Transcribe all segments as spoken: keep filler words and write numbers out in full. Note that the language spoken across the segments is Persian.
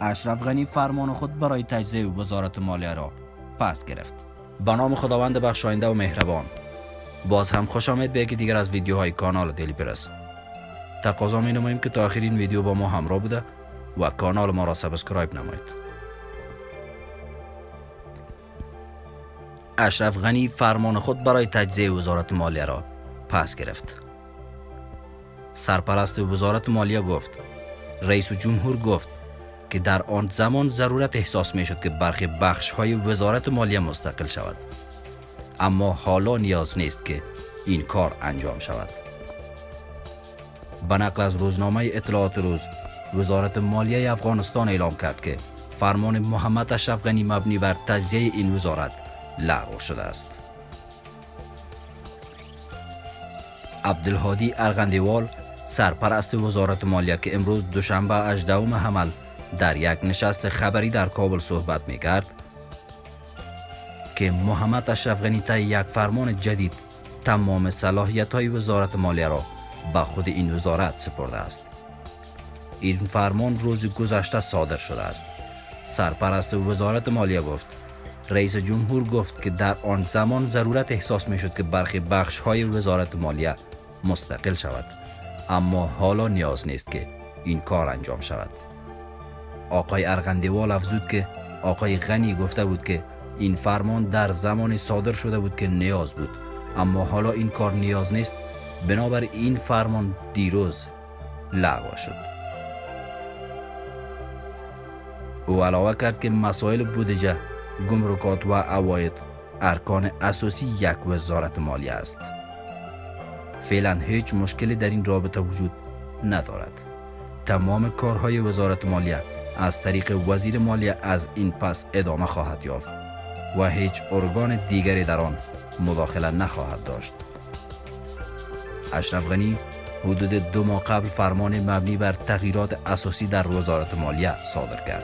اشرف غنی فرمان خود برای تجزیه وزارت مالیه را پس گرفت. به نام خداوند بخشاینده و مهربان. باز هم خوش آمد به یکی دیگر از ویدیوهای کانال دیلی پرس. تقاضا می نماییم که تا آخر این ویدیو با ما همراه بوده و کانال ما را سابسکرایب نمایید. اشرف غنی فرمان خود برای تجزیه وزارت مالیه را پس گرفت. سرپرست وزارت مالیه گفت رئیس جمهور گفت که در آن زمان ضرورت احساس می شد که برخی بخش های وزارت مالیه مستقل شود، اما حالا نیاز نیست که این کار انجام شود. به نقل از روزنامه اطلاعات روز، وزارت مالیه افغانستان اعلام کرد که فرمان محمد اشرف غنی مبنی بر تجزیه این وزارت لغو شده است. عبدالهادی ارغندیوال، سرپرست وزارت مالیه که امروز دوشنبه هجدهم حمل در یک نشست خبری در کابل صحبت می کرد که محمد اشرف غنی طی یک فرمان جدید تمام صلاحیت های وزارت مالیه را به خود این وزارت سپرده است. این فرمان روز گذشته صادر شده است. سرپرست وزارت مالیه گفت رئیس جمهور گفت که در آن زمان ضرورت احساس می شد که برخی بخش های وزارت مالیه مستقل شود، اما حالا نیاز نیست که این کار انجام شود. آقای ارغندیوال افزود که آقای غنی گفته بود که این فرمان در زمانی صادر شده بود که نیاز بود، اما حالا این کار نیاز نیست، بنابر این فرمان دیروز لغو شد. او علاوه کرد که مسائل بودجه، گمرکات و عواید ارکان اساسی یک وزارت مالیه است. فعلا هیچ مشکلی در این رابطه وجود ندارد. تمام کارهای وزارت مالیه از طریق وزیر مالیه از این پس ادامه خواهد یافت و هیچ ارگان دیگری در آن مداخله نخواهد داشت. اشرف غنی حدود دو ماه قبل فرمان مبنی بر تغییرات اساسی در وزارت مالیه صادر کرد.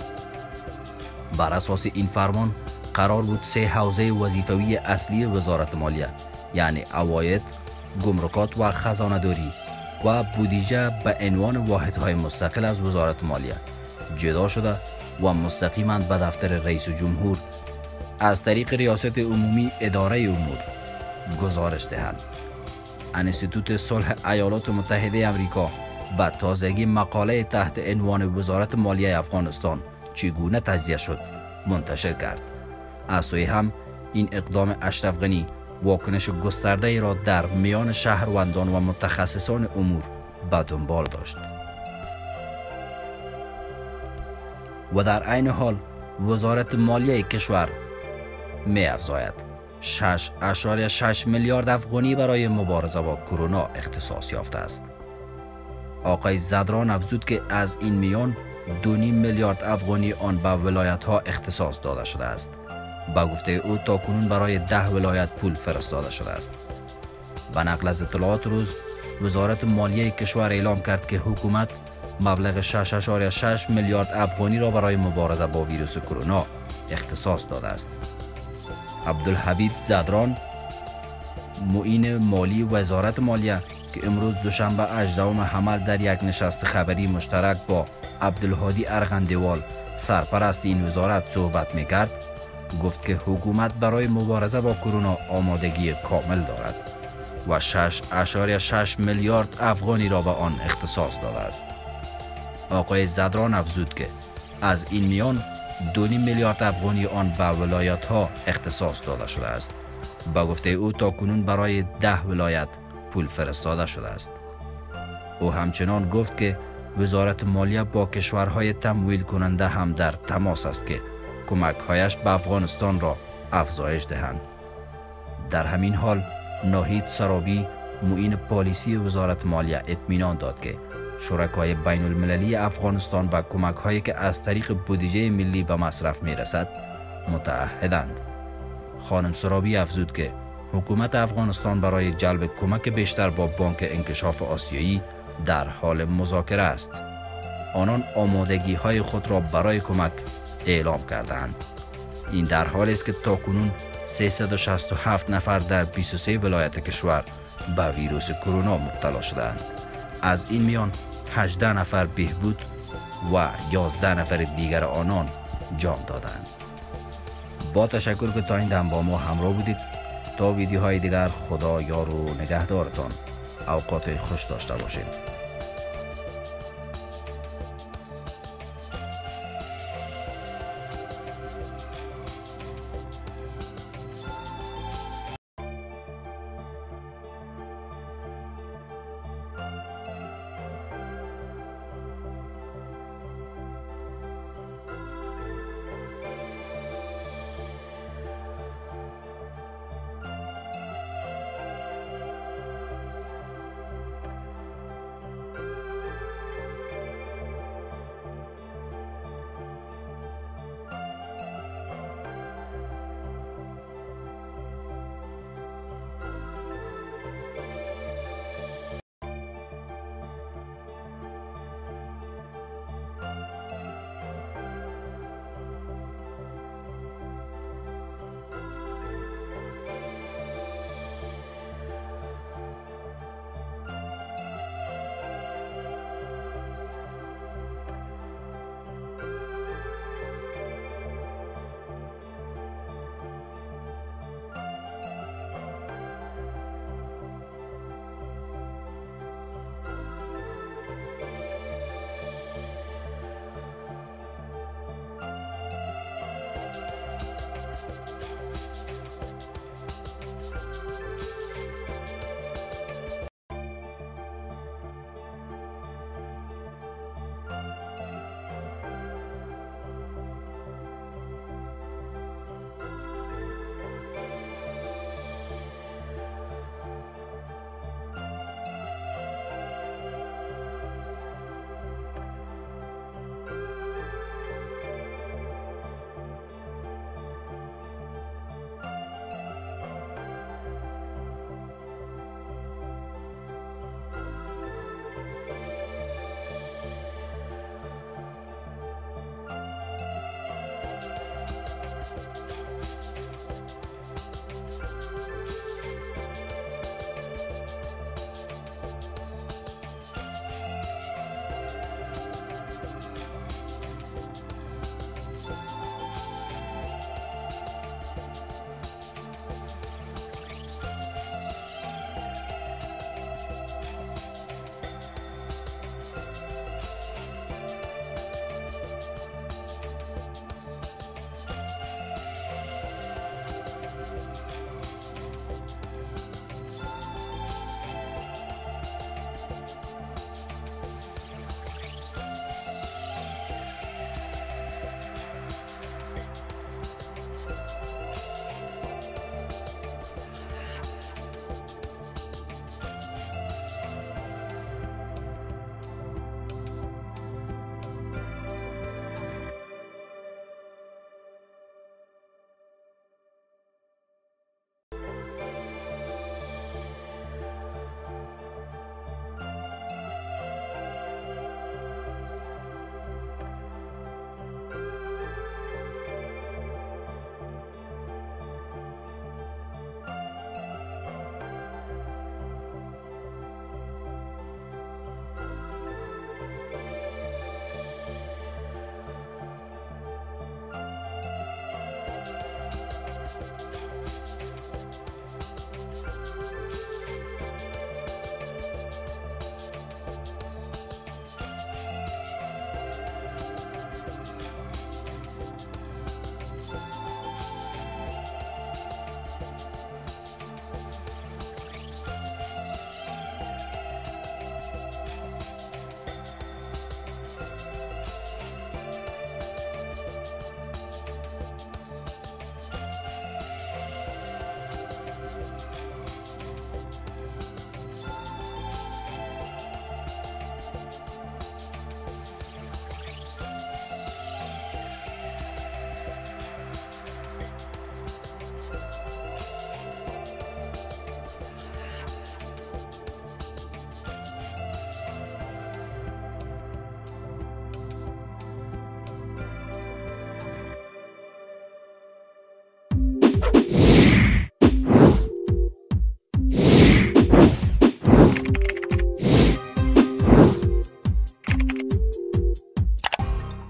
بر اساس این فرمان قرار بود سه حوزه وظیفوی اصلی وزارت مالیه، یعنی عواید، گمرکات و خزانه‌داری و بودجه به عنوان واحدهای مستقل از وزارت مالیه جدا شده و مستقیما به دفتر رئیس جمهور از طریق ریاست عمومی اداره امور گزارش دهند. انستیتوت صلح ایالات متحده آمریکا به تازگی مقاله تحت عنوان وزارت مالیه افغانستان چگونه تجزیه شد منتشر کرد. از سوی هم این اقدام اشرف غنی واکنش گسترده را در میان شهروندان و متخصصان امور به دنبال داشت و در عین حال وزارت مالیه کشور می افزاید شش اشاریه شش میلیارد افغانی برای مبارزه با کرونا اختصاص یافته است. آقای زدران افزود که از این میان دو نیم میلیارد افغانی آن به ولایت ها اختصاص داده شده است. با گفته او تاکنون برای ده ولایت پول فرستاده شده است. به نقل از اطلاعات روز، وزارت مالیه کشور اعلام کرد که حکومت مبلغ شش اشاریه شش میلیارد افغانی را برای مبارزه با ویروس کرونا اختصاص داده است. عبدالحبیب زدران، معین مالی وزارت مالیه که امروز دوشنبه هجدهم حمل در یک نشست خبری مشترک با عبدالهادی ارغندیوال، سرپرست این وزارت صحبت می‌کرد، گفت که حکومت برای مبارزه با کرونا آمادگی کامل دارد و شش اشاریه شش میلیارد افغانی را به آن اختصاص داده است. آقای زدران افزود که از این میان دو نیم میلیارد افغانی آن به ولایت ها اختصاص داده شده است. با گفته او تاکنون برای ده ولایت پول فرستاده شده است. او همچنان گفت که وزارت مالیه با کشورهای تمویل کننده هم در تماس است که کمک‌هایش به افغانستان را افزایش دهند. در همین حال ناهید سرابی، معین پالیسی وزارت مالیه اطمینان داد که شرکای بین المللی افغانستان با کمک‌هایی که از طریق بودجه ملی به مصرف می‌رسد متعهدند. خانم سرابی افزود که حکومت افغانستان برای جلب کمک بیشتر با بانک انکشاف آسیایی در حال مذاکره است. آنان آمادگی های خود را برای کمک اعلام کردند. این در حالی است که تاکنون سیصد و شصت و هفت نفر در بیست و سه ولایت کشور به ویروس کرونا مبتلا شدند. از این میان هجده نفر بهبود و یازده نفر دیگر آنان جان دادند. با تشکر که تا این دم با ما همراه بودید. تا ویدیوهای دیگر خدا یار و نگهدارتان. اوقات خوش داشته باشید.